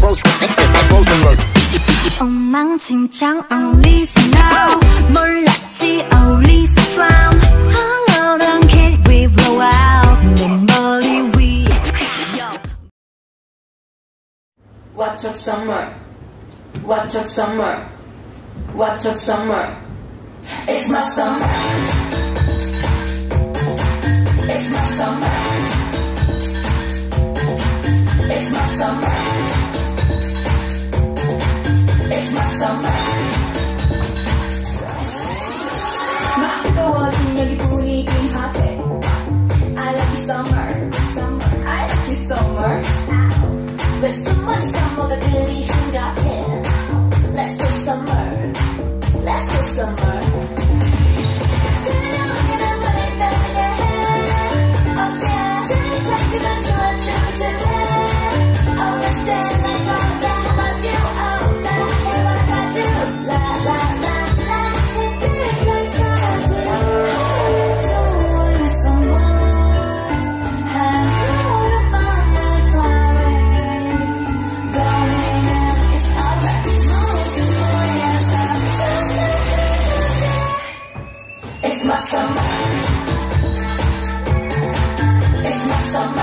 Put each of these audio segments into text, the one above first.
close alert. 엉망진창 어울리서 now 몰랐지 어울리서 swam 황홀한 kick we blow out 내 머리 위에 Watch up summer, watch up summer, watch up summer. It's my summer. It's my summer. It's my summer. It's my summer. 막 뜨거워진 여기 분위기는 핫해. I like it summer. I like it summer. 왜 숨은 summer가 그리 심각해. Let's go summer. Let's go summer. It's my summer. It's my summer.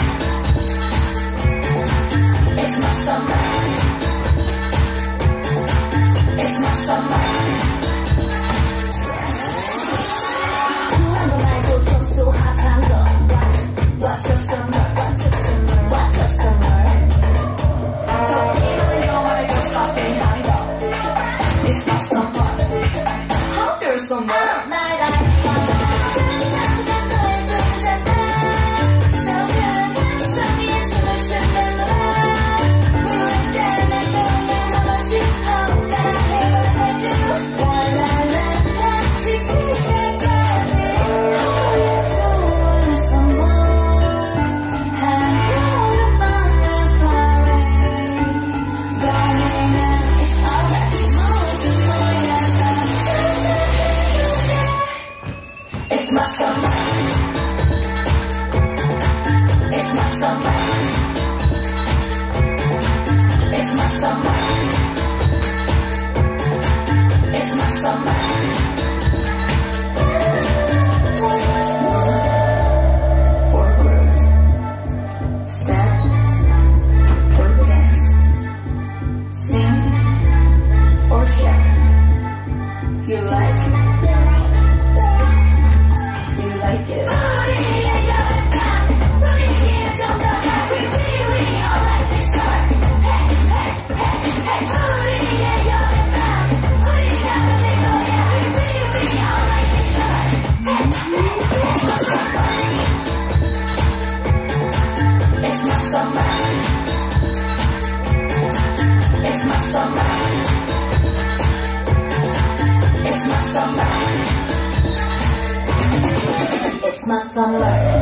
It's my summer. It's my summer. 누구도 말고 점수 핫한 거. Watch your summer. Watch your summer. Watch your summer. 더 뛰는 영화도 스파핑한 거. It's my summer. How's your summer? It's my summer. It's my summer. It's my summer. It's my summer. Or groove, step, or dance, sing, or shout. You like it? Like it. It's my summer. It's my summer. It's my summer. It's my summer.